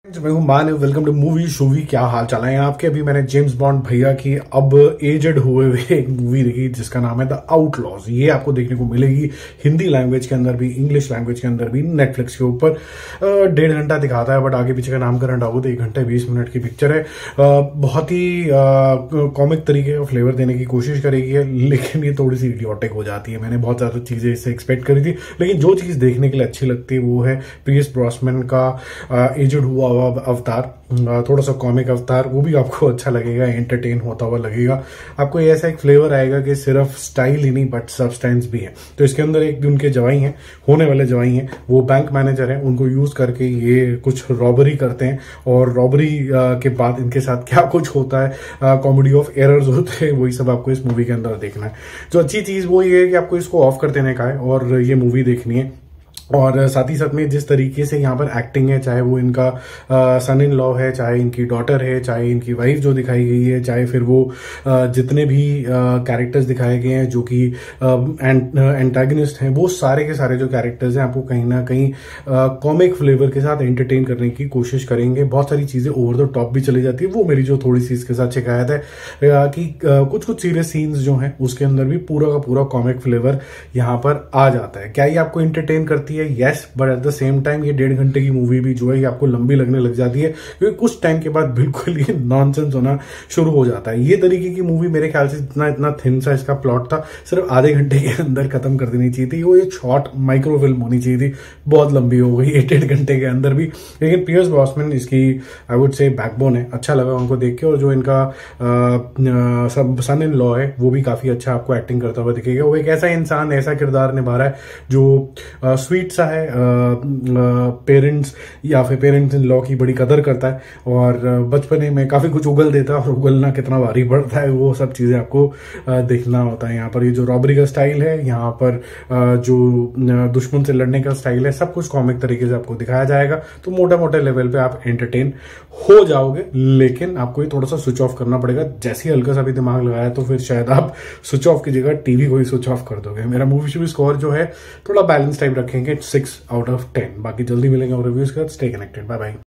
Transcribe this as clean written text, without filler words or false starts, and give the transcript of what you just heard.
मैं हूं मान, वेलकम टू मूवी शूवी। क्या हाल चाल है आपके? अभी मैंने जेम्स बॉन्ड भैया की अब एजेड हुए हुए एक मूवी देखी जिसका नाम है द आउटलॉज। ये आपको देखने को मिलेगी हिंदी लैंग्वेज के अंदर भी, इंग्लिश लैंग्वेज के अंदर भी, नेटफ्लिक्स के ऊपर। 1.5 घंटा दिखाता है, बट आगे पीछे का नामकरण डालो तो 1 घंटे 20 मिनट की पिक्चर है। बहुत ही कॉमिक तरीके का फ्लेवर देने की कोशिश करेगी है, लेकिन ये थोड़ी सी इडियोटिक हो जाती है। मैंने बहुत ज्यादा चीजें इससे एक्सपेक्ट करी थी, लेकिन जो चीज देखने के लिए अच्छी लगती है वो है पियर्स ब्रॉसनन का एजेड हुआ अवतार, थोड़ा सा कॉमिक अवतार। वो भी आपको अच्छा लगेगा, एंटरटेन होता हुआ लगेगा। आपको ऐसा एक फ्लेवर आएगा कि सिर्फ स्टाइल ही नहीं बट सब्सटेंस भी है। तो इसके अंदर एक उनके जवाई हैं, होने वाले जवाई हैं, वो बैंक मैनेजर हैं। उनको यूज करके ये कुछ रॉबरी करते हैं, और रॉबरी के बाद इनके साथ क्या कुछ होता है, कॉमेडी ऑफ एरर्स होते हैं, वही सब आपको इस मूवी के अंदर देखना है। जो अच्छी चीज वो ये है कि आपको इसको ऑफ कर देने का है और ये मूवी देखनी है। और साथ ही साथ में जिस तरीके से यहाँ पर एक्टिंग है, चाहे वो इनका सन इन लॉ है, चाहे इनकी डॉटर है, चाहे इनकी वाइफ जो दिखाई गई है, चाहे फिर वो जितने भी कैरेक्टर्स दिखाए गए हैं जो कि एंटागनिस्ट हैं, वो सारे के सारे जो कैरेक्टर्स हैं आपको कहीं ना कहीं कॉमिक फ्लेवर के साथ एंटरटेन करने की कोशिश करेंगे। बहुत सारी चीजें ओवर द टॉप भी चली जाती है। वो मेरी जो थोड़ी सी इसके साथ शिकायत है कि कुछ सीरियस सीन्स जो हैं उसके अंदर भी पूरा का पूरा कॉमिक फ्लेवर यहाँ पर आ जाता है। क्या ये आपको एंटरटेन करती है? Yes, but at the same time ये 1.5 घंटे की मूवी भी जो है ये आपको लंबी लगने लग जाती है, क्योंकि कुछ टाइम के बाद बिल्कुल ही नॉनसेंस होना शुरू हो जाता है। ये तरीके की मूवी मेरे ख्याल से इतना थिन सा इसका प्लॉट था, सिर्फ आधे घंटे के अंदर खत्म कर देनी चाहिए थी। वो एक शॉर्ट माइक्रो फिल्म होनी चाहिए थी, बहुत लंबी हो गई 1.5 घंटे के अंदर भी। लेकिन पियर्स ब्रॉसनन इसकी आई वुड से बैकबोन है, अच्छा लगा उनको देख के। और जो इनका सन इन लॉ है वो भी काफी अच्छा आपको एक्टिंग करता हुआ दिखेगा। वो एक ऐसा इंसान, ऐसा किरदार निभा रहा है जो स्वीट सा है, पेरेंट्स या फिर पेरेंट्स इन लॉ की बड़ी कदर करता है, और बचपने में काफी कुछ उगल देता है, और उगलना कितना भारी पड़ता है वो सब चीजें आपको देखना होता है। यहाँ पर ये जो रॉबरी का स्टाइल है, यहाँ पर जो दुश्मन से लड़ने का स्टाइल है, सब कुछ कॉमिक तरीके से आपको दिखाया जाएगा। तो मोटे मोटे लेवल पे आप एंटरटेन हो जाओगे, लेकिन आपको ये थोड़ा सा स्विच ऑफ करना पड़ेगा। जैसे ही हल्का सा भी दिमाग लगाया तो फिर शायद आप स्विच ऑफ की जगह टीवी को ही स्विच ऑफ कर दोगे। मेरा मूवी शूवी स्कोर जो है थोड़ा बैलेंस टाइप रखेंगे, 6 out of 10। बाकी जल्दी मिलेंगे और रिव्यूज के साथ। Stay connected, bye bye.